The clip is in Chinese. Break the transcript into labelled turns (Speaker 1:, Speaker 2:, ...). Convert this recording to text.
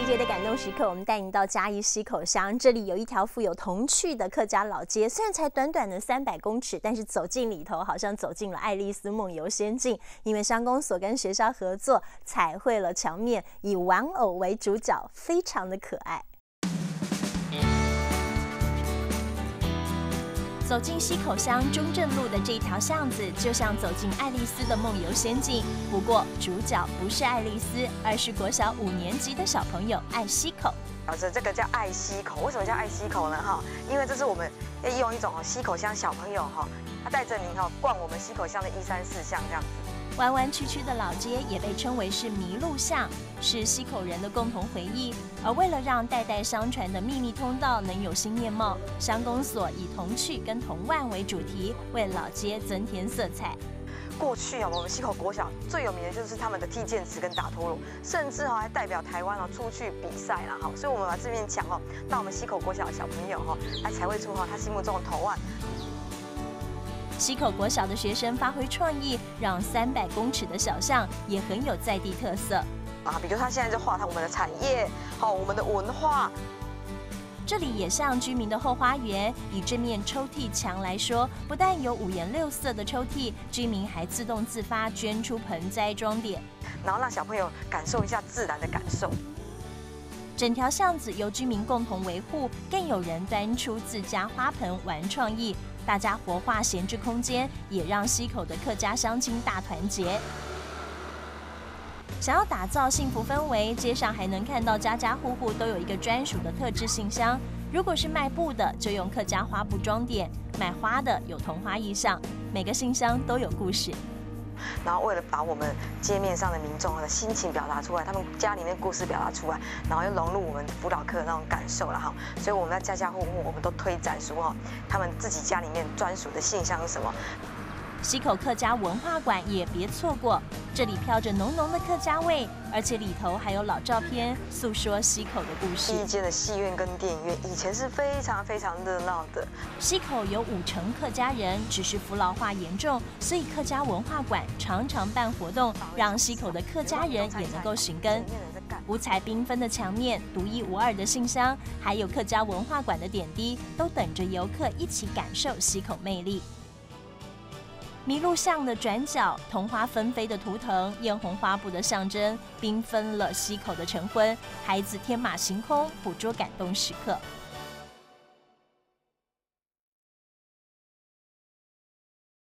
Speaker 1: 节的感动时刻，我们带您到嘉义溪口乡，这里有一条富有童趣的客家老街。虽然才短短的300公尺，但是走进里头，好像走进了爱丽丝梦游仙境。因为乡公所跟学校合作，彩绘了墙面，以玩偶为主角，非常的可爱。走进溪口乡中正路的这条巷子，就像走进爱丽丝的梦游仙境。不过，主角不是爱丽丝，而是国小5年级的小朋友爱溪口。
Speaker 2: 这个叫爱溪口，为什么叫爱溪口呢？因为这是我们要用一种溪口乡小朋友他带着您逛我们溪口乡的134巷这样子。
Speaker 1: 弯弯曲曲的老街也被称为是迷路巷，是溪口人的共同回忆。而为了让代代相传的秘密通道能有新面貌，乡公所以童趣跟童玩为主题，为老街增添色彩。
Speaker 2: 过去我们溪口国小最有名的就是他们的踢毽子跟打陀螺，甚至还代表台湾出去比赛啦所以我们把这面墙让我们溪口国小的小朋友来彩绘出他心目中的童玩。
Speaker 1: 溪口国小的学生发挥创意，让300公尺的小巷也很有在地特色
Speaker 2: 比如他现在就画我们的产业我们的文化。
Speaker 1: 这里也像居民的后花园，以这面抽屉墙来说，不但有5颜6色的抽屉，居民还自动自发捐出盆栽装点，
Speaker 2: 然后让小朋友感受一下自然的感受。
Speaker 1: 整条巷子由居民共同维护，更有人端出自家花盆玩创意，大家活化闲置空间，也让溪口的客家乡亲大团结。想要打造幸福氛围，街上还能看到家家户户都有一个专属的特制信箱。如果是卖布的，就用客家花布装点；卖花的有桐花意象，每个信箱都有故事。
Speaker 2: 然后为了把我们街面上的民众的心情表达出来，他们家里面故事表达出来，然后又融入我们辅导课的那种感受了所以我们在家家户户我们都推展出他们自己家里面专属的信箱是什么。
Speaker 1: 溪口客家文化馆也别错过，这里飘着浓浓的客家味，而且里头还有老照片，诉说溪口的故事。
Speaker 2: 第一间的戏院跟电影院以前是非常非常热闹的。
Speaker 1: 溪口有5成客家人，只是扶老化严重，所以客家文化馆常常办活动，让溪口的客家人也能够寻根。五彩缤纷的墙面、独一无二的信箱，还有客家文化馆的点滴，都等着游客一起感受溪口魅力。迷路巷的转角，桐花纷飞的图腾，艳红花布的象征，缤纷了溪口的晨昏。孩子天马行空，捕捉感动时刻。